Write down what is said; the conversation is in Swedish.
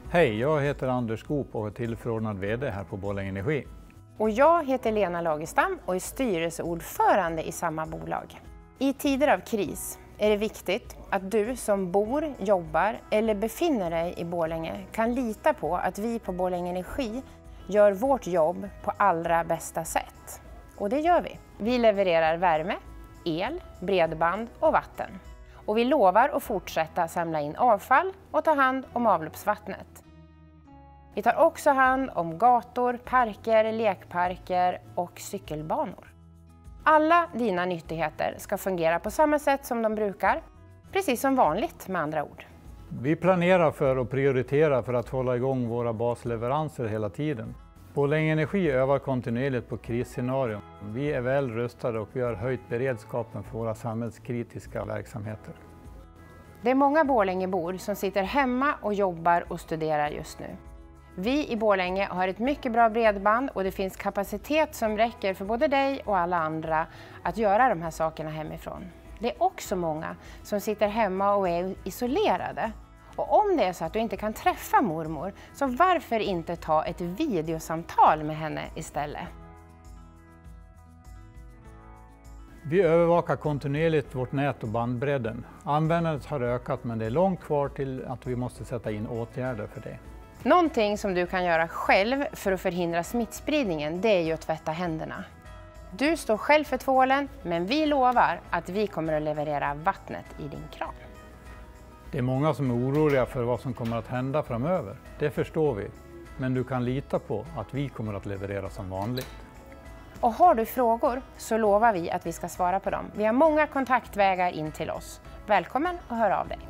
Hej, jag heter Anders Skop och är tillförordnad VD här på Borlänge Energi. Och jag heter Lena Lagerstam och är styrelseordförande i samma bolag. I tider av kris är det viktigt att du som bor, jobbar eller befinner dig i Borlänge kan lita på att vi på Borlänge Energi gör vårt jobb på allra bästa sätt. Och det gör vi. Vi levererar värme, el, bredband och vatten. Och vi lovar att fortsätta samla in avfall och ta hand om avloppsvattnet. Vi tar också hand om gator, parker, lekparker och cykelbanor. Alla dina nyttigheter ska fungera på samma sätt som de brukar, precis som vanligt med andra ord. Vi planerar för och prioriterar för att hålla igång våra basleveranser hela tiden. Borlänge Energi övar kontinuerligt på krisscenarion. Vi är väl rustade och vi har höjt beredskapen för våra samhällskritiska verksamheter. Det är många Borlängebor som sitter hemma och jobbar och studerar just nu. Vi i Borlänge har ett mycket bra bredband och det finns kapacitet som räcker för både dig och alla andra att göra de här sakerna hemifrån. Det är också många som sitter hemma och är isolerade. Och om det är så att du inte kan träffa mormor, så varför inte ta ett videosamtal med henne istället? Vi övervakar kontinuerligt vårt nät och bandbredden. Användandet har ökat men det är långt kvar till att vi måste sätta in åtgärder för det. Någonting som du kan göra själv för att förhindra smittspridningen, det är ju att tvätta händerna. Du står själv för tvålen, men vi lovar att vi kommer att leverera vattnet i din kran. Det är många som är oroliga för vad som kommer att hända framöver. Det förstår vi. Men du kan lita på att vi kommer att leverera som vanligt. Och har du frågor så lovar vi att vi ska svara på dem. Vi har många kontaktvägar in till oss. Välkommen och hör av dig.